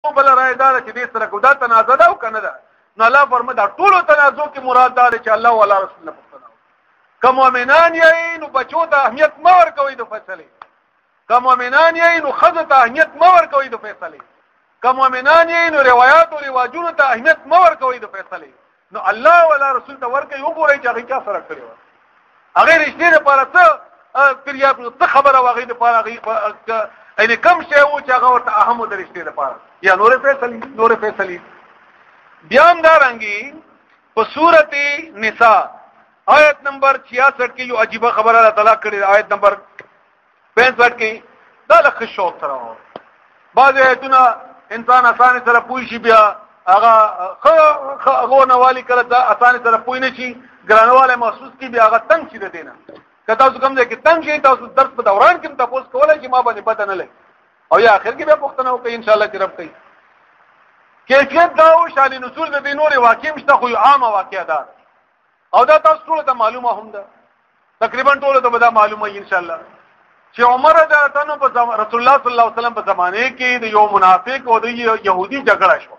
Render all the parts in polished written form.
بل رائے دار چې دې سره کودا تنازع ده او کنه ده نو الله فرمایي دا ټول تنازع کې مراد دار چې الله ولا رسول الله پښتنه کوم مؤمنان یې نو بچو ته اهمیت ما ورکوي د فیصله کوم مؤمنان یې نو خزه ته اهمیت ما ورکوي د فیصله کوم مؤمنان یې نو روایت او رواجونو ته اهمیت ما ورکوي د فیصله نو الله ولا رسول ته ورکوي وګورئ چې هغه چا سره کړی و هغه رښتینه لپاره څه پریا څه خبره واغې لپاره یعنی کم شی و چې هغه ورته اهم د رښتینه لپاره یا نور فیصله بیا هم دارنګي په سورته نساء آیت نمبر 66 کې یو عجیب خبره الله تعالی کړی آیت نمبر 65 کې دا لکه شوق سره بعض ایتونه انسان اسانه سره پوي شي بیا هغه نوالی کړه دا اسانه سره پوي نه شي ګرانواله محسوس کی بیا هغه تنگ شي دینه کله تاسو کوم ځای کې تنگ شي تاسو درس په دوران کې تاسو کولای چې ما باندې پته نه لګي او یا اخر کې به پوښتنه وکړي ان شاء الله چې رب کوي کیفیت دا او شان نزول د نور واقع مشته خو عامه واقعه ده او دا تاسو ټول ته معلومه هم ده تقریبا ټول ته به دا معلومه ان شاء الله چې عمر رضی الله عنه په رسول الله صلی الله علیه وسلم په زمانه کې د یو منافق او د يهودي جګړه شو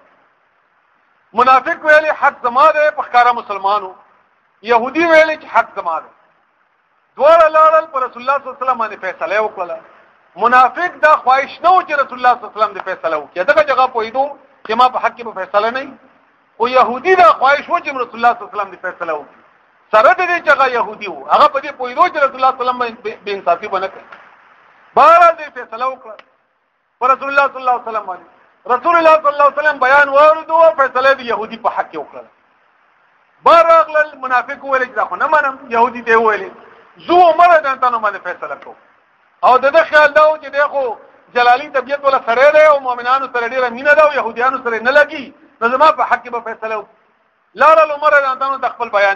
منافق ویلي حق زما ده په ښکارا مسلمانو يهودي ویلي چې حق زما ده دوه لاړل پر رسول الله صلی الله علیه وسلم باندې فیصله وکړه منافق دا خواهش نه و چې رسول الله صلی الله علیه وسلم دې فیصله وکړي دغه جگہ پویدو چې ما په حق کې فیصله نه او يهودي دا خواهش و چې رسول الله صلی الله علیه وسلم دې فیصله وکړي سره دې چې هغه يهودي وو هغه په دې پویدو چې رسول الله صلی الله علیه وسلم به انصافي بنه کړ بهر دې فیصله وکړه پر رسول الله صلی الله علیه وسلم باندې رسول الله صلی الله علیه وسلم بیان ورته او فیصله دې يهودي په حق کې وکړه بهر اغل منافق ویل چې دا خو نه منم يهودي ته ویل زو عمر دې ته نو باندې فیصله کو او د خیال دا چې دغه جلالی طبيعت ولا سره ده او مؤمنانو سره ډیره مینه ده او يهوديانو سره نه لګي نو زما په حق به فیصله وکړه لاړل عمر دې ته نو د خپل بیان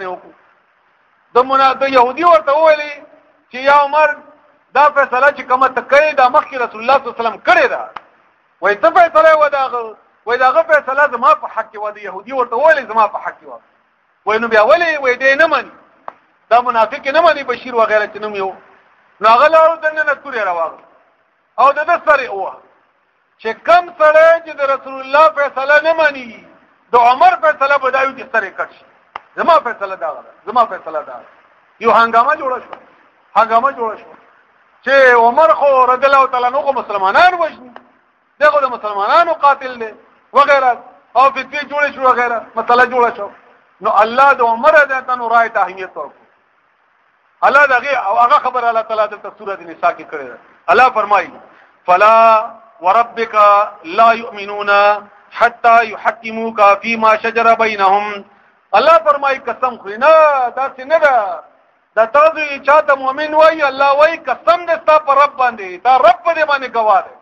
وکړو د يهودي ورته ویلي چې یا عمر دا فیصله چې کومه تکړه د مخکې رسول الله صلی الله علیه وسلم کړی دا وای ته فیصله وداغه وای داغه فیصله زما په حق کې و د يهودي ورته ویلي زما په حق کې و وای نو بیا ولې وای دې نه مانی دا منافق نه مانی بشیر وغیرہ چې نوم یو ناغلارو دنه نه کوري راوغ او د سره اوه چې کم سره چې د رسول الله فیصله نه مانی د عمر فیصله بدایو دي سره کړ زما فیصله دا یو هنګامه جوړ شو چې عمر خو رضی الله تعالی عنہ مسلمانانو وژني دغه د مسلمانانو قاتل دی وغیرہ او فتوی جوړ شو وغیرہ مسله جوړ شو نو الله د عمر د تنو رائے ته اهمیت ورکړ الله دغه او هغه خبر الله تعالی د سورۃ النساء کې کړی الله فرمایي فلا وربك لا يؤمنون حتى يحكموك فيما شجر بينهم الله فرمایي قسم خو نه دا څنګه ده دا تاسو چې د مؤمن وای الله وای قسم دې ستا پر رب باندې دا رب دې باندې گواه ده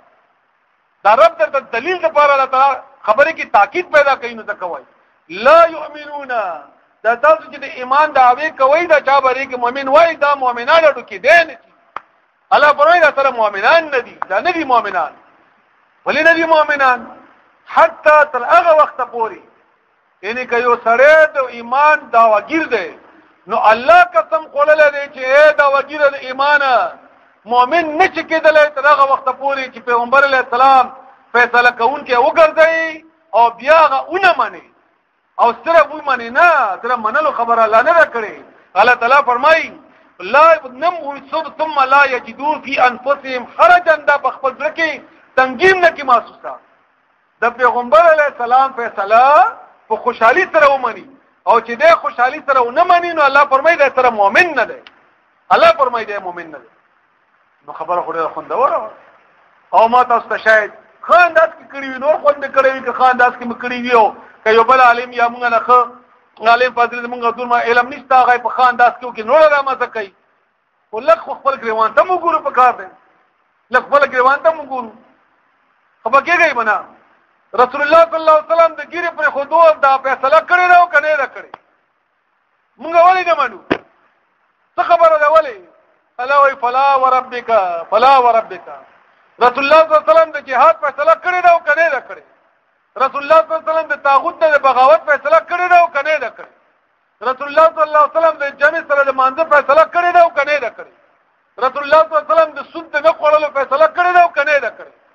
دا رب ته دلیل د پاره الله تعالی خبره کی تاکید پیدا کوي نو تکوي لا يؤمنون دا تاسو چې د ایمان دعوی کوي دا چا بری کې مؤمن وای دا مؤمنانو ټکی دي الله پرې دا سره مؤمنان ندي دا ندي مؤمنان ولې ندي مؤمنان حتی تر هغه وخت پوري یعنی که یو سره د ایمان داواګیر دی نو الله قسم قولله دی چې دا وګیر د ایمان مؤمن نشي کېدلی تر هغه وخت پوري چې پیغمبر علیه السلام فیصله کوونکی وګرځي او بیا هغه ونه مني او صرف وي مني نه تر منلو خبره الله نه کړي الله تعالی فرمایي لا نم ثم لا يجدون في انفسهم حرجا دا بخپل ځکه تنګیم نه کی محسوسه د پیغمبر علیه السلام فیصله په خوشحالي سره ومني او چې د خوشحالي سره ونه مني نو الله فرمایي دا سره مؤمن نه دی الله فرمایي دا مؤمن نه دی نو خبره خو ډېره خوندوره او ما تاسو ته شاید خانداس کې کړی وي نور خوند کړی وي که خانداس کې مکړی وي او که یو بل عالم یا مونږ نه خو عالم فاضل مونږ ټول ما علم نشته هغه په خانداس کې نور را ما څه کوي ولک خپل ګریوان ته وګورو په کار دی لک خپل ګریوان ته وګورو خو کېږي بنا رسول الله صلی الله علیه وسلم د ګیره پر خودو دا فیصله کړی راو کنه نه کړی مونږ ولې نه مانو څه خبره ده ولې الا وی فلا وربک رسول الله صلی الله علیه وسلم د جهاد فیصله کړی راو کنه نه کړی رسول الله صلی الله علیه وسلم د طاغوت د بغاوت فیصله کړی راو کنه نه کړی رسول الله صلی الله علیه وسلم د جمع سره د مانزه فیصله کړی راو کنه نه کړی رسول الله صلی الله علیه وسلم د سود نه خورلو فیصله کړی راو کنه نه کړی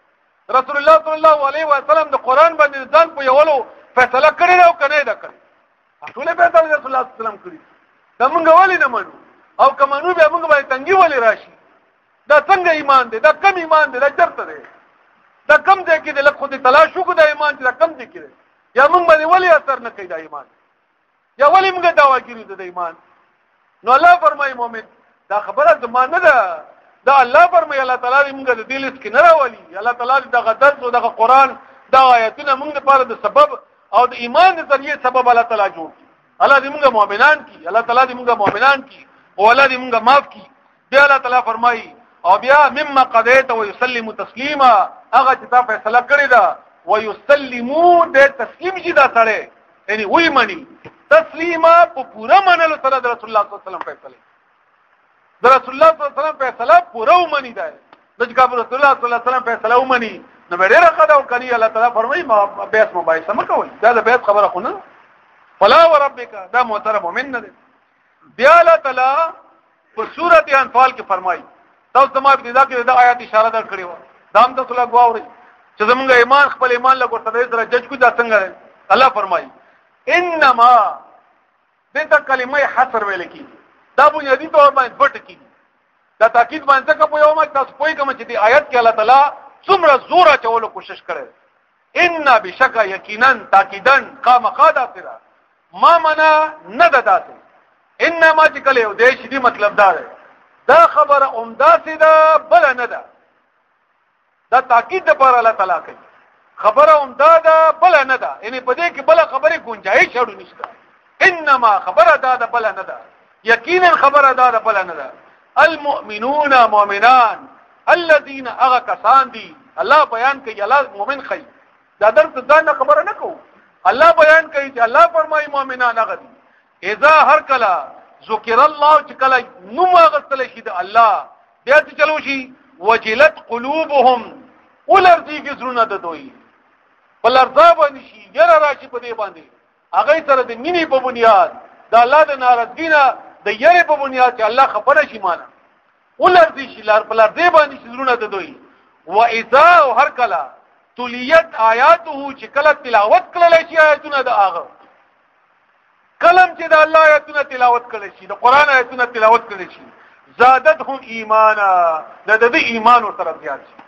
رسول الله صلی الله علیه وسلم د قران باندې ځان په یولو فیصله کړی او کنه دا کړی ټول به رسول الله صلی الله علیه وسلم کړی دا موږ ولې نه منو او کمنو به موږ باندې تنګي ولې راشي دا څنګه ایمان دی دا کم ایمان دی دا چرته دی دا کم دی کې د لکه خو تلاش وکړو دا ایمان چې دا کم دی کې یا موږ باندې ولې اثر نه کوي دا ایمان یا ولې موږ داوا کوي د ایمان نو الله فرمایي مؤمن دا خبره زمانه ده دا الله فرمایي الله تعالی موږ د دې لیست کې نه راولي الله تعالی دغه درس او دغه قران دا آیتونه موږ لپاره د سبب او د ایمان د ذریعہ سبب الله تعالی جوړ الله دې موږ مؤمنان کی الله تعالی دې موږ مؤمنان کی او الله دې موږ معاف کی بیا الله تعالی فرمایي او بیا مما قضیت ويسلم تسلیما هغه چې تا فیصله کړی دا ويسلمو د تسلیم چې دا سره یعنی وی منی تسلیما په پورا منلو سره د رسول الله صلی الله علیه وسلم فیصله د رسول الله صلی الله علیه وسلم فیصله پورا ومني دا د رسول الله صلی الله علیه وسلم فیصله ومني نو ډېر قدا او کني الله تعالی فرمایي ما بیس مباحثه مکوئ دا د بیس خبره خو نه فلا وربک دا محترم مؤمن نه دی بیا الله تعالی په سورته انفال کې فرمایي تاسو ما ابتدا کې دا آیات اشاره در کړی و دا هم تاسو لا غواړئ چې زمونږ ایمان خپل ایمان لا ورته سره جج کو دا څنګه الله فرمایي انما دته کلمه حصر ویل کی دا بنیادی طور باندې پټ کی دا تاکید باندې کا په یو ما تاسو پوي کوم چې دی آیت کې الله تعالی څومره زوره چولو کوشش کړي ان بشک یقینا تاکیدا قام قاداترا ما منا ندداسه انما چې کله یو دیش دی مطلب دا دی دا خبره عمده سي ده بل نه ده دا تاکید پر الله تعالی کوي خبره عمده ده بل نه ده یعنی په دې کې بل خبره گنجائش شړو نشته انما خبره ده بل نه ده یقینا خبره ده بل نه ده المؤمنون مؤمنان الذين اغكسان دي الله بیان کوي الله مؤمن خي دا درته ځان خبره نه کو الله بیان کوي چې الله فرمایي مؤمنان هغه دي اذا هر کلا ذکر الله چې کله نوم غسل شي د الله بیا چې چلو شي وجلت قلوبهم ولرځي کې زړونه د دوی بلرځا باندې شي یره راشي په دې باندې هغه سره د مینې په بنیاد د الله د ناراضګینه د یره په بنیاد چې الله خبره شي معنا ولرځي شي لار بلرځي باندې شي زړونه د دوی واذا هر کلا تلیت آیاته چې کله تلاوت کړل شي آیاتونه د هغه کلم چې د الله آیاتونه تلاوت کړي شي د قران آیاتونه تلاوت کړي شي زادتهم ایمانا د ایمان او طرف زیات شي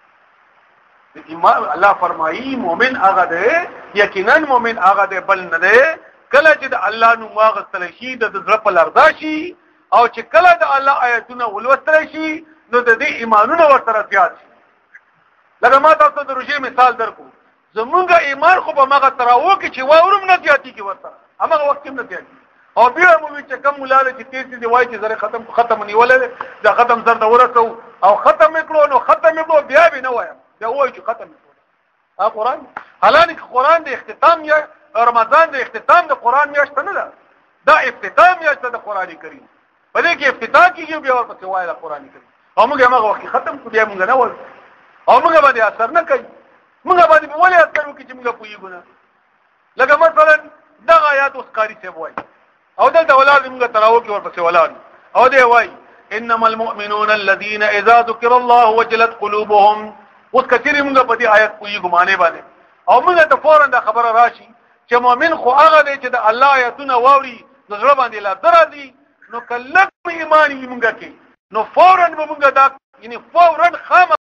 د ایمان الله فرمایي مؤمن هغه دی یقینا مؤمن هغه دی بل نه دی کله چې د الله نوم واغستل شي د زړه په لرزا شي او چې کله د الله آیاتونه ولوستل شي نو د دې ایمانونه ورته زیات شي لکه ما تاسو د روژې مثال درکو زمونږ ایمان خو به مغه تراو کې چې واورم نه زیاتی کې ورته هغه وخت نه دی او بیا مو چې کم ولاله چې تیز دي وای چې زره ختم نیولې دا ختم زر د ورسو او ختم کړو نو ختم کړو بیا به نه وایم دا وای چې ختم کړو قرآن حالانکه قرآن د اختتام یا رمضان د اختتام د قرآن میاشت نه ده دا اختتام میاشت د قرآن کریم په دې کې افتتاح کیږي بیا ورته وای د قرآن کریم او موږ هغه وخت ختم کړو بیا موږ نه ول او موږ باندې اثر نه کوي موږ باندې ولې اثر وکړي چې موږ پوېګو لکه مثلا دا آیات اوس قاری څه وای او دلته ولاد موږ تراو کې ورپسې ولاد او دی وای انما المؤمنون الذين اذا ذكر الله وجلت قلوبهم اوس کثیر موږ په دې آیت پوېګو معنی باندې او موږ ته فورا دا خبره راشي چې مؤمن خو هغه دی چې د الله آیاتونه واوري نظر باندې لا درازي نو کله ایمان یې موږ کې نو فورا موږ دا یعنی فورا خام